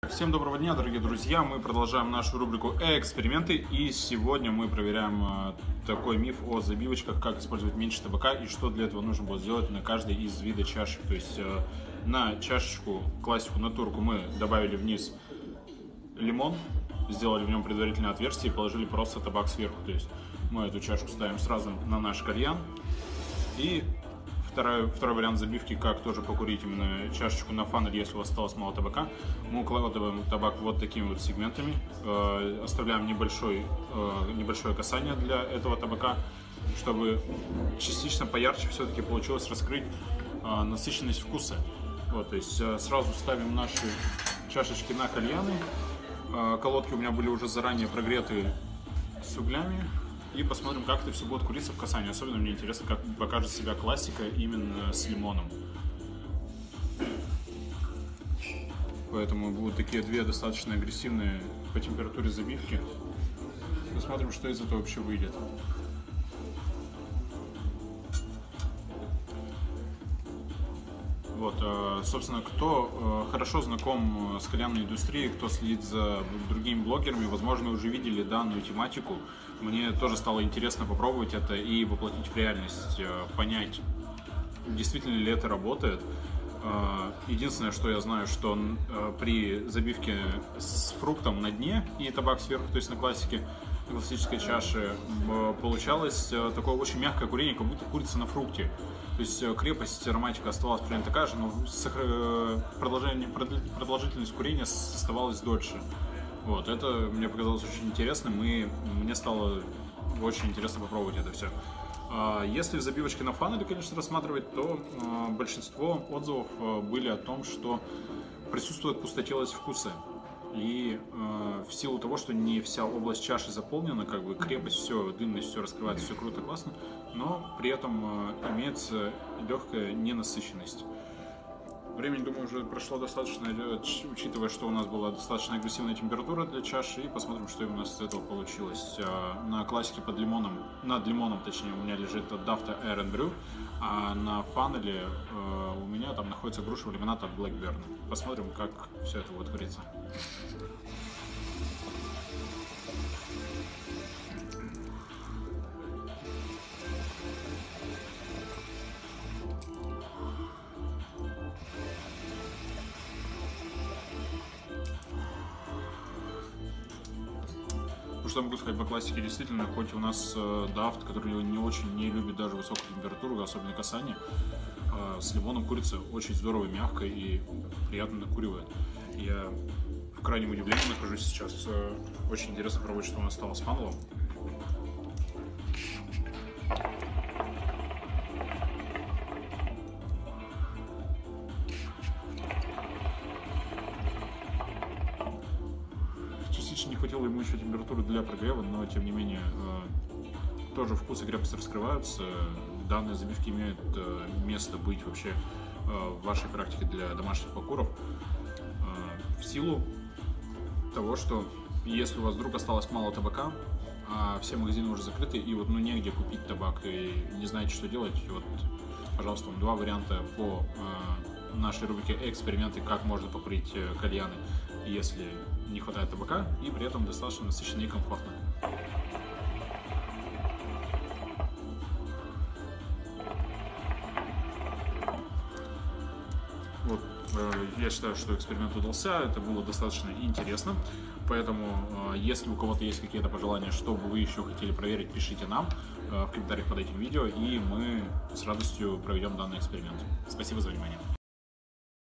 Всем доброго дня, дорогие друзья! Мы продолжаем нашу рубрику «Эксперименты», и сегодня мы проверяем такой миф о забивочках, как использовать меньше табака и что для этого нужно будет сделать на каждой из вида чашек. То есть на чашечку, классику, на турку мы добавили вниз лимон, сделали в нем предварительное отверстие и положили просто табак сверху. То есть мы эту чашку ставим сразу на наш кальян. И второй вариант забивки, как тоже покурить именно чашечку на фанель, если у вас осталось мало табака. Мы укладываем табак вот такими вот сегментами, оставляем небольшое касание для этого табака, чтобы частично поярче все-таки получилось раскрыть насыщенность вкуса. Вот, то есть сразу ставим наши чашечки на кальяны. Колодки у меня были уже заранее прогреты с углями. И посмотрим, как это все будет куриться в касании. Особенно мне интересно, как покажет себя классика именно с лимоном. Поэтому будут такие две достаточно агрессивные по температуре забивки. Посмотрим, что из этого вообще выйдет. Вот, собственно, кто хорошо знаком с кальянной индустрией, кто следит за другими блогерами, возможно, уже видели данную тематику. Мне тоже стало интересно попробовать это и воплотить в реальность, понять, действительно ли это работает. Единственное, что я знаю, что при забивке с фруктом на дне и табак сверху, то есть на классической чаше, получалось такое очень мягкое курение, как будто курица на фрукте. То есть крепость, ароматика оставалась примерно такая же, но продолжительность курения оставалась дольше. Вот, это мне показалось очень интересным, и мне стало очень интересно попробовать это все. Если в забивочке на фанеле, конечно, рассматривать, то большинство отзывов были о том, что присутствует пустотелость вкуса. И в силу того, что не вся область чаши заполнена, как бы крепость, все, дымность, все раскрывается, все круто, классно, но при этом имеется легкая ненасыщенность. Времени, думаю, уже прошло достаточно, учитывая, что у нас была достаточно агрессивная температура для чаши, и посмотрим, что у нас из этого получилось. На классике над лимоном, точнее, у меня лежит Dafta Air and Brew, а на фанеле у меня там находится грушевый лимонад от Blackburn. Посмотрим, как все это будет куриться. Что могу сказать по классике, действительно, хоть у нас Daft, который не любит даже высокую температуру, особенно касание, с лимоном курица очень здорово, мягко и приятно накуривает. Я в крайнем удивлении нахожусь сейчас. Очень интересно пробовать, что у нас стало с фанелом. Не хватило ему еще температуры для прогрева, но тем не менее тоже вкус и крепость раскрываются. Данные забивки имеют место быть вообще в вашей практике для домашних покуров. В силу того, что если у вас вдруг осталось мало табака, а все магазины уже закрыты, и вот негде купить табак, и не знаете, что делать, вот, пожалуйста, вам два варианта по нашей рубрике «Эксперименты», как можно покурить кальяны, если не хватает табака, и при этом достаточно насыщенно и комфортно. Вот, я считаю, что эксперимент удался, это было достаточно интересно, поэтому если у кого-то есть какие-то пожелания, что бы вы еще хотели проверить, пишите нам в комментариях под этим видео, и мы с радостью проведем данный эксперимент. Спасибо за внимание.